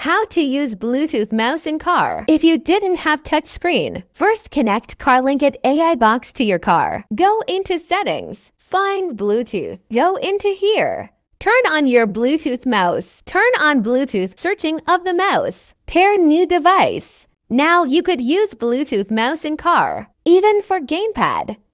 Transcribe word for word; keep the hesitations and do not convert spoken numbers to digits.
How to use Bluetooth mouse in car. If you didn't have touchscreen, first connect Carlinkit A I box to your car. Go into settings. Find Bluetooth. Go into here. Turn on your Bluetooth mouse. Turn on Bluetooth searching of the mouse. Pair new device. Now you could use Bluetooth mouse in car, even for gamepad.